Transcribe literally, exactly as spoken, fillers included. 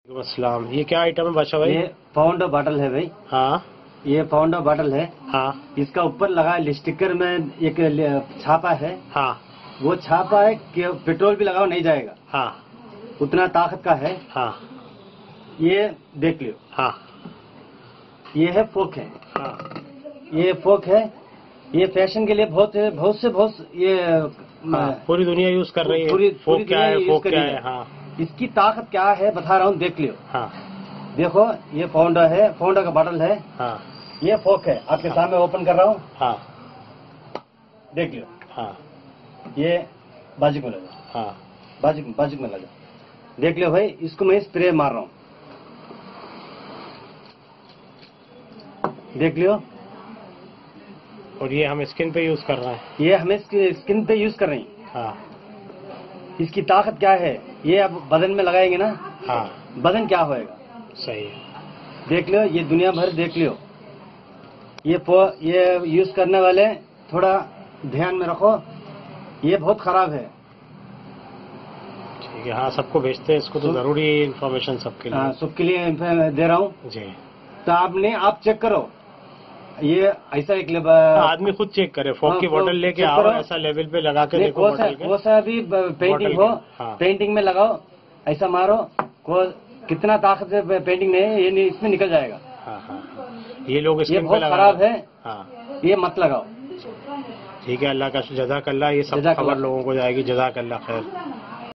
अस्सलाम। ये क्या आइटम है बादशाह भाई? ये पाउंड बॉटल है भाई। हाँ, ये पाउंड बॉटल है। हाँ, इसका ऊपर लगा स्टिकर में एक छापा है। हाँ, वो वो छापा है कि पेट्रोल भी लगाओ नहीं जाएगा। हाँ, उतना ताकत का है। हाँ, ये देख लियो। हाँ, ये है फोक है। हाँ, ये फोक है। ये फैशन के लिए बहुत बहुत से बहुत ये हाँ, पूरी दुनिया यूज कर रही है। पूरी फोक क्या है, फोक क्या है? हाँ, इसकी ताकत क्या है बता रहा हूँ, देख लियो। हाँ, देखो ये पाउंडर है, पाउंडर का बॉटल है। हाँ, ये फोक है, आपके हाँ, सामने ओपन कर रहा हूँ। हाँ, देख लियो। हाँ, ये बाजू में लगा। हाँ, बाजू बाजू में लगा। देख लियो भाई, इसको मैं स्प्रे मार रहा हूँ। देख लियो। और ये हम स्किन पे यूज कर रहे हैं। ये हमें स्किन पे यूज कर रही हैं। हाँ, इसकी ताकत क्या है, ये अब बदन में लगाएंगे ना। हाँ, बदन क्या होएगा। सही है। देख लियो, ये दुनिया भर देख लियो। ये पो, ये यूज करने वाले थोड़ा ध्यान में रखो, ये बहुत खराब है। ठीक है, हाँ, सबको भेजते हैं इसको, तो जरूरी इंफॉर्मेशन सबके लिए। हाँ, सबके लिए दे रहा हूँ जी। तो आपने आप चेक करो। ये ऐसा एक आदमी खुद चेक करे, फोक की बोतल लेके आओ, ऐसा लेवल पे लगा के देखो बोतल के। वो सा भी पेंटिंग हो, हाँ, पेंटिंग में लगाओ, ऐसा मारो, को कितना ताकत से पेंटिंग नहीं है, ये इसमें निकल जाएगा। हाँ, हाँ, ये लोग ये बहुत खराब है। हाँ, ये मत लगाओ। ठीक है, अल्लाह का जज़ाकल्लाह। ये सब खबर लोगों को जाएगी। जज़ाकल्लाह खैर।